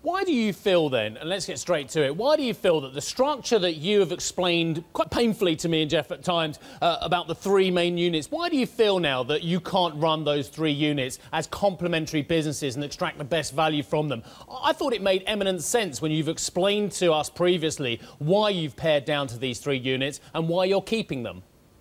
Why do you feel then, and let's get straight to it, why do you feel that the structure that you have explained quite painfully to me and Jeff at times about the three main units, why do you feel now that you can't run those three units as complementary businesses and extract the best value from them? I thought it made eminent sense when you've explained to us previously why you've pared down to these three units and why you're keeping them.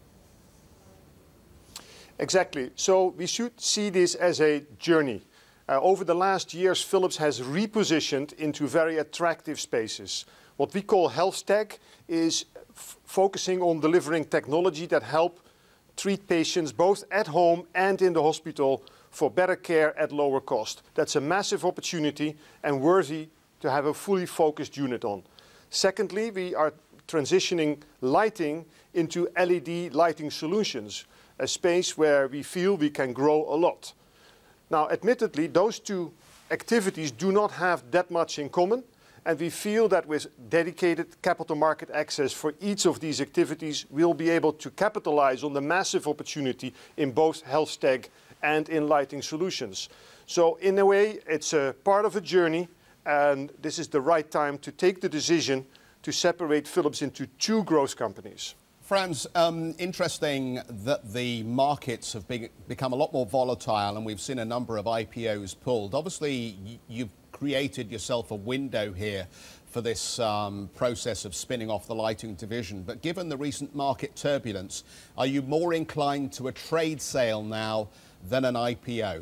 Exactly. So we should see this as a journey. Over the last years, Philips has repositioned into very attractive spaces. What we call health tech is focusing on delivering technology that help treat patients both at home and in the hospital for better care at lower cost. That's a massive opportunity and worthy to have a fully focused unit on. Secondly, we are transitioning lighting into LED lighting solutions, a space where we feel we can grow a lot. Now, admittedly, those two activities do not have that much in common, and we feel that with dedicated capital market access for each of these activities, we'll be able to capitalize on the massive opportunity in both health tech and in lighting solutions. So in a way, it's a part of a journey, and this is the right time to take the decision to separate Philips into two growth companies. Frans, interesting that the markets have become a lot more volatile and we've seen a number of IPOs pulled. Obviously, you've created yourself a window here for this process of spinning off the lighting division. But given the recent market turbulence, are you more inclined to a trade sale now than an IPO?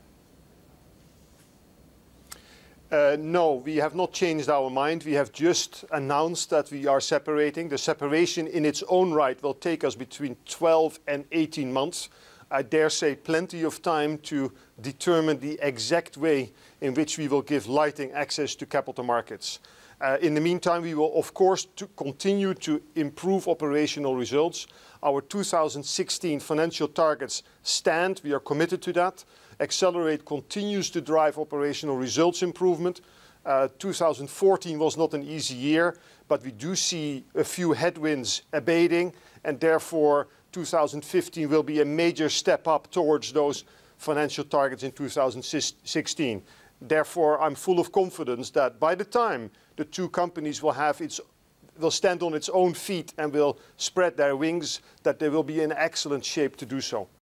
No, we have not changed our mind. We have just announced that we are separating. The separation in its own right will take us between 12 and 18 months. I dare say plenty of time to determine the exact way in which we will give lighting access to capital markets. In the meantime, we will, of course, continue to improve operational results. Our 2016 financial targets stand. We are committed to that. Accelerate continues to drive operational results improvement. 2014 was not an easy year, but we do see a few headwinds abating, and therefore 2015 will be a major step up towards those financial targets in 2016. Therefore, I'm full of confidence that by the time the two companies will stand on its own feet and will spread their wings, that they will be in excellent shape to do so.